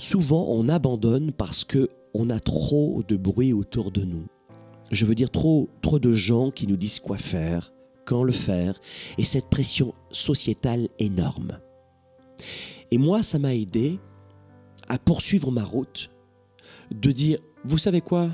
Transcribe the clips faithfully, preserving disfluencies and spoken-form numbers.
Souvent, on abandonne parce qu'on a trop de bruit autour de nous. Je veux dire, trop, trop de gens qui nous disent quoi faire, quand le faire, et cette pression sociétale énorme. Et moi, ça m'a aidé à poursuivre ma route, de dire, vous savez quoi,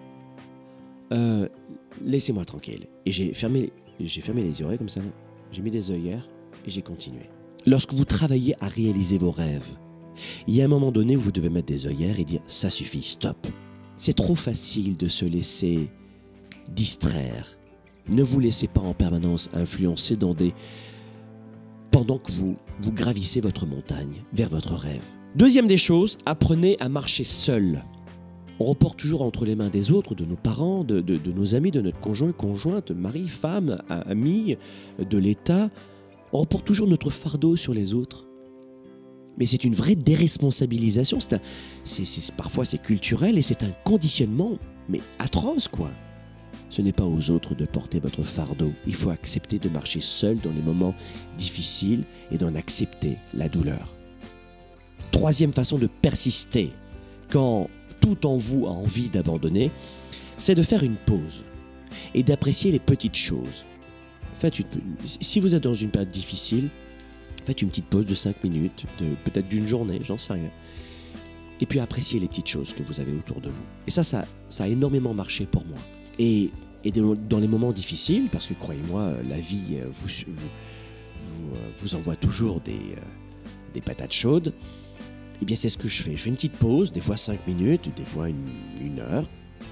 euh, laissez-moi tranquille. Et j'ai fermé, j'ai fermé les oreilles comme ça, j'ai mis des œillères et j'ai continué. Lorsque vous travaillez à réaliser vos rêves, il y a un moment donné où vous devez mettre des œillères et dire « ça suffit, stop ». C'est trop facile de se laisser distraire. Ne vous laissez pas en permanence influencer dans des... pendant que vous, vous gravissez votre montagne vers votre rêve. Deuxième des choses, apprenez à marcher seul. On reporte toujours entre les mains des autres, de nos parents, de, de, de nos amis, de notre conjoint, conjointe, mari, femme, ami, de l'État. On reporte toujours notre fardeau sur les autres. Mais c'est une vraie déresponsabilisation. C'est un, c'est, c'est, parfois c'est culturel et c'est un conditionnement, mais atroce quoi. Ce n'est pas aux autres de porter votre fardeau. Il faut accepter de marcher seul dans les moments difficiles et d'en accepter la douleur. Troisième façon de persister, quand tout en vous a envie d'abandonner, c'est de faire une pause et d'apprécier les petites choses. Faites une, si vous êtes dans une période difficile, faites une petite pause de cinq minutes, de, peut-être d'une journée, j'en sais rien. Et puis appréciez les petites choses que vous avez autour de vous. Et ça, ça, ça a énormément marché pour moi. Et, et dans les moments difficiles, parce que croyez-moi, la vie vous, vous, vous, vous envoie toujours des, des patates chaudes, eh bien c'est ce que je fais. Je fais une petite pause, des fois cinq minutes, des fois une, une heure.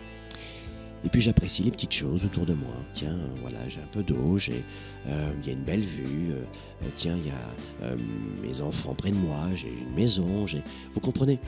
Et puis j'apprécie les petites choses autour de moi. Tiens, voilà, j'ai un peu d'eau, j'ai, euh, il y a une belle vue. Euh, tiens, il y a euh, mes enfants près de moi, j'ai une maison. J'ai... Vous comprenez ?